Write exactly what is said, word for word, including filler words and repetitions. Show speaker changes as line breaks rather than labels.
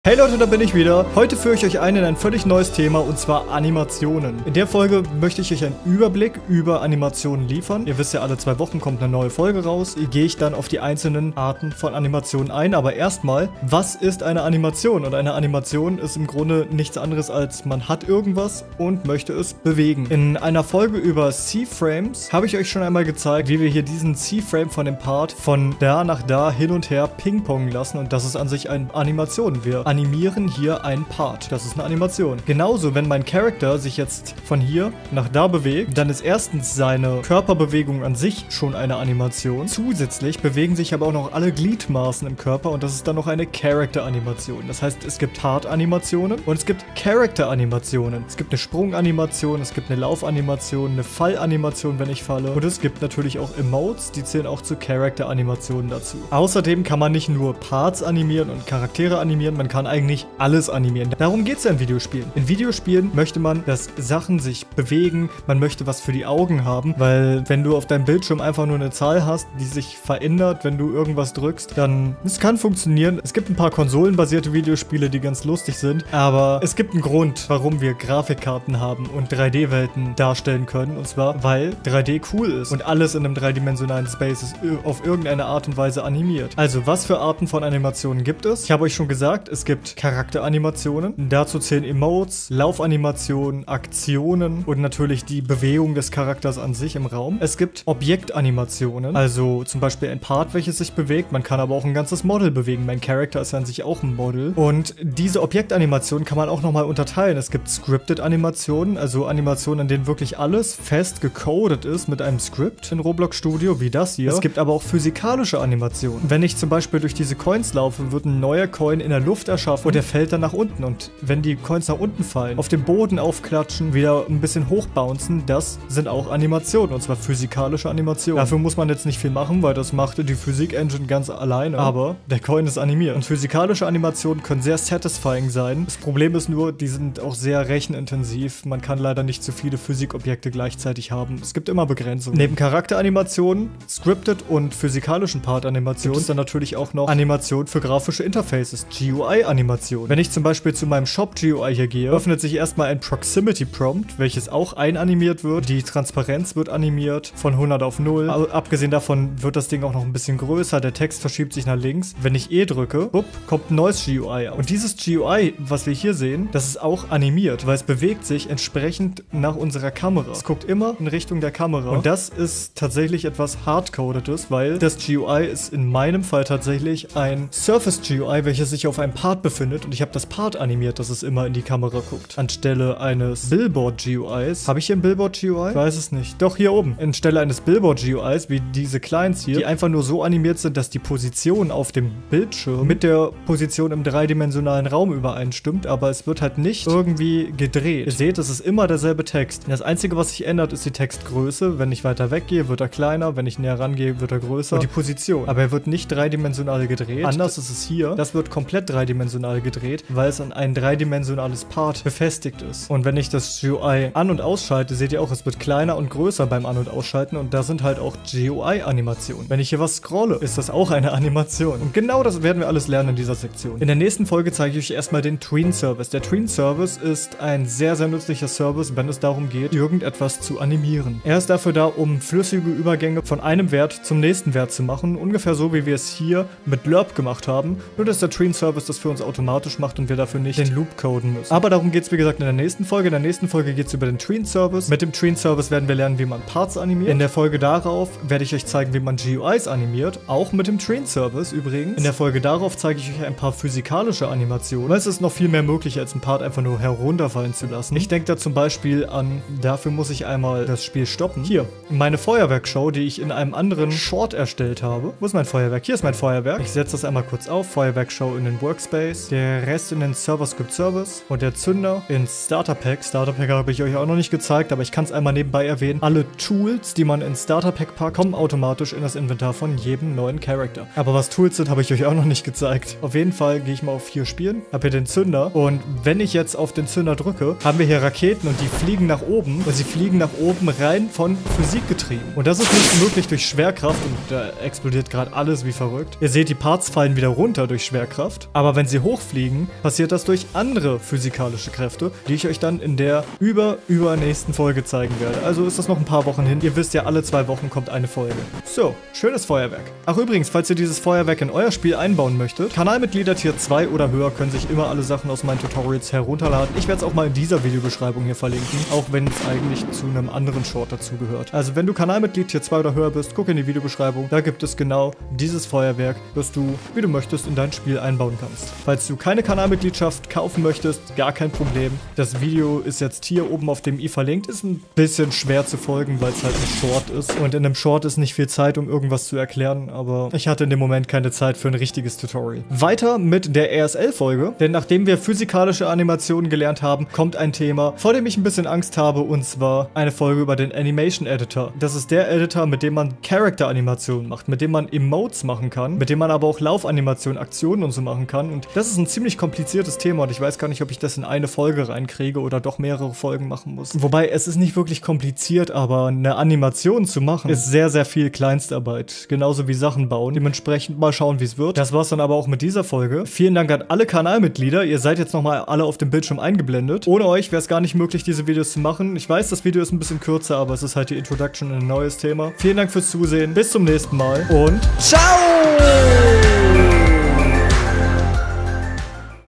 Hey Leute, da bin ich wieder. Heute führe ich euch ein in ein völlig neues Thema und zwar Animationen. In der Folge möchte ich euch einen Überblick über Animationen liefern. Ihr wisst ja, alle zwei Wochen kommt eine neue Folge raus. Hier gehe ich dann auf die einzelnen Arten von Animationen ein. Aber erstmal, was ist eine Animation? Und eine Animation ist im Grunde nichts anderes als man hat irgendwas und möchte es bewegen. In einer Folge über C-Frames habe ich euch schon einmal gezeigt, wie wir hier diesen C-Frame von dem Part von da nach da hin und her pingpongen lassen. Und das ist an sich eine Animation. Wir animieren hier einen Part. Das ist eine Animation. Genauso, wenn mein Charakter sich jetzt von hier nach da bewegt, dann ist erstens seine Körperbewegung an sich schon eine Animation. Zusätzlich bewegen sich aber auch noch alle Gliedmaßen im Körper und das ist dann noch eine Character-Animation. Das heißt, es gibt Part-Animationen und es gibt Character-Animationen. Es gibt eine Sprung-Animation, es gibt eine Laufanimation, eine Fall-Animation, wenn ich falle. Und es gibt natürlich auch Emotes, die zählen auch zu Character-Animationen dazu. Außerdem kann man nicht nur Parts animieren und Charaktere animieren, man kann eigentlich alles animieren. Darum geht es ja in Videospielen. In Videospielen möchte man, dass Sachen sich bewegen, man möchte was für die Augen haben, weil wenn du auf deinem Bildschirm einfach nur eine Zahl hast, die sich verändert, wenn du irgendwas drückst, dann es kann funktionieren. Es gibt ein paar konsolenbasierte Videospiele, die ganz lustig sind, aber es gibt einen Grund, warum wir Grafikkarten haben und drei D Welten darstellen können, und zwar, weil drei D cool ist und alles in einem dreidimensionalen Space ist auf irgendeine Art und Weise animiert. Also, was für Arten von Animationen gibt es? Ich habe euch schon gesagt, es gibt Charakteranimationen. Dazu zählen Emotes, Laufanimationen, Aktionen und natürlich die Bewegung des Charakters an sich im Raum. Es gibt Objektanimationen, also zum Beispiel ein Part, welches sich bewegt. Man kann aber auch ein ganzes Model bewegen. Mein Charakter ist an sich auch ein Model. Und diese Objektanimationen kann man auch nochmal unterteilen. Es gibt Scripted-Animationen, also Animationen, in denen wirklich alles fest gecodet ist mit einem Script in Roblox Studio, wie das hier. Es gibt aber auch physikalische Animationen. Wenn ich zum Beispiel durch diese Coins laufe, wird ein neuer Coin in der Luft erschaffen und der fällt dann nach unten. Und wenn die Coins nach unten fallen, auf dem Boden aufklatschen, wieder ein bisschen hochbouncen, das sind auch Animationen, und zwar physikalische Animationen. Dafür muss man jetzt nicht viel machen, weil das macht die Physik-Engine ganz alleine, aber der Coin ist animiert. Und physikalische Animationen können sehr satisfying sein. Das Problem ist nur, die sind auch sehr rechenintensiv. Man kann leider nicht zu viele Physikobjekte gleichzeitig haben. Es gibt immer Begrenzungen. Neben Charakteranimationen, Scripted und physikalischen Part-Animationen gibt es dann natürlich auch noch Animationen für grafische Interfaces, G U I-Animation. Wenn ich zum Beispiel zu meinem Shop G U I hier gehe, öffnet sich erstmal ein Proximity Prompt, welches auch einanimiert wird. Die Transparenz wird animiert von hundert auf null. Aber abgesehen davon wird das Ding auch noch ein bisschen größer. Der Text verschiebt sich nach links. Wenn ich E drücke, bupp, kommt ein neues G U I. Und dieses G U I, was wir hier sehen, das ist auch animiert, weil es bewegt sich entsprechend nach unserer Kamera. Es guckt immer in Richtung der Kamera. Und das ist tatsächlich etwas Hardcodedes, weil das G U I ist in meinem Fall tatsächlich ein Surface G U I, welches sich auf einem Part befindet, und ich habe das Part animiert, dass es immer in die Kamera guckt. Anstelle eines Billboard G U Is. Habe ich hier ein Billboard G U I? Ich weiß es nicht. Doch, hier oben. Anstelle eines Billboard G U Is, wie diese Clients hier, die einfach nur so animiert sind, dass die Position auf dem Bildschirm mit der Position im dreidimensionalen Raum übereinstimmt, aber es wird halt nicht irgendwie gedreht. Ihr seht, es ist immer derselbe Text. Das Einzige, was sich ändert, ist die Textgröße. Wenn ich weiter weggehe, wird er kleiner. Wenn ich näher rangehe, wird er größer. Und die Position. Aber er wird nicht dreidimensional gedreht. Anders ist es hier. Das wird komplett dreidimensional gedreht, weil es an ein dreidimensionales Part befestigt ist. Und wenn ich das G U I an- und ausschalte, seht ihr auch, es wird kleiner und größer beim An- und Ausschalten, und da sind halt auch G U I-Animationen. Wenn ich hier was scrolle, ist das auch eine Animation. Und genau das werden wir alles lernen in dieser Sektion. In der nächsten Folge zeige ich euch erstmal den Tween-Service. Der Tween-Service ist ein sehr, sehr nützlicher Service, wenn es darum geht, irgendetwas zu animieren. Er ist dafür da, um flüssige Übergänge von einem Wert zum nächsten Wert zu machen. Ungefähr so, wie wir es hier mit Lerp gemacht haben. Nur, dass der Tween-Service das für uns automatisch macht und wir dafür nicht den Loop coden müssen. Aber darum geht es, wie gesagt, in der nächsten Folge. In der nächsten Folge geht es über den Tween-Service. Mit dem Tween-Service werden wir lernen, wie man Parts animiert. In der Folge darauf werde ich euch zeigen, wie man G U Is animiert. Auch mit dem Tween-Service übrigens. In der Folge darauf zeige ich euch ein paar physikalische Animationen. Weil es ist noch viel mehr möglich, als ein Part einfach nur herunterfallen zu lassen. Ich denke da zum Beispiel an, dafür muss ich einmal das Spiel stoppen. Hier, meine Feuerwerkshow, die ich in einem anderen Short erstellt habe. Wo ist mein Feuerwerk? Hier ist mein Feuerwerk. Ich setze das einmal kurz auf. Feuerwerkshow in den Workspace. Der Rest in den Server-Script Service. Und der Zünder in Starter Pack. Starter Pack habe ich euch auch noch nicht gezeigt, aber ich kann es einmal nebenbei erwähnen. Alle Tools, die man in Starter Pack packt, kommen automatisch in das Inventar von jedem neuen Charakter. Aber was Tools sind, habe ich euch auch noch nicht gezeigt. Auf jeden Fall gehe ich mal auf hier spielen. Habe hier den Zünder. Und wenn ich jetzt auf den Zünder drücke, haben wir hier Raketen und die fliegen nach oben. Und sie fliegen nach oben rein von Physik getrieben. Und das ist nicht möglich durch Schwerkraft. Und da explodiert gerade alles wie verrückt. Ihr seht, die Parts fallen wieder runter durch Schwerkraft. Aber wenn sie sie hochfliegen, passiert das durch andere physikalische Kräfte, die ich euch dann in der über, übernächsten Folge zeigen werde. Also ist das noch ein paar Wochen hin. Ihr wisst ja, alle zwei Wochen kommt eine Folge. So, schönes Feuerwerk. Ach übrigens, falls ihr dieses Feuerwerk in euer Spiel einbauen möchtet, Kanalmitglieder Tier zwei oder höher können sich immer alle Sachen aus meinen Tutorials herunterladen. Ich werde es auch mal in dieser Videobeschreibung hier verlinken, auch wenn es eigentlich zu einem anderen Short dazugehört. Also wenn du Kanalmitglied Tier zwei oder höher bist, guck in die Videobeschreibung. Da gibt es genau dieses Feuerwerk, das du, wie du möchtest, in dein Spiel einbauen kannst. Falls du keine Kanalmitgliedschaft kaufen möchtest, gar kein Problem. Das Video ist jetzt hier oben auf dem i verlinkt. Ist ein bisschen schwer zu folgen, weil es halt ein Short ist. Und in einem Short ist nicht viel Zeit, um irgendwas zu erklären, aber ich hatte in dem Moment keine Zeit für ein richtiges Tutorial. Weiter mit der R S L-Folge, denn nachdem wir physikalische Animationen gelernt haben, kommt ein Thema, vor dem ich ein bisschen Angst habe, und zwar eine Folge über den Animation Editor. Das ist der Editor, mit dem man Character-Animationen macht, mit dem man Emotes machen kann, mit dem man aber auch Laufanimationen, Aktionen und so machen kann. Und das ist ein ziemlich kompliziertes Thema und ich weiß gar nicht, ob ich das in eine Folge reinkriege oder doch mehrere Folgen machen muss. Wobei, es ist nicht wirklich kompliziert, aber eine Animation zu machen, ist sehr, sehr viel Kleinstarbeit. Genauso wie Sachen bauen. Dementsprechend mal schauen, wie es wird. Das war's dann aber auch mit dieser Folge. Vielen Dank an alle Kanalmitglieder. Ihr seid jetzt nochmal alle auf dem Bildschirm eingeblendet. Ohne euch wäre es gar nicht möglich, diese Videos zu machen. Ich weiß, das Video ist ein bisschen kürzer, aber es ist halt die Introduction in ein neues Thema. Vielen Dank fürs Zusehen. Bis zum nächsten Mal und ciao!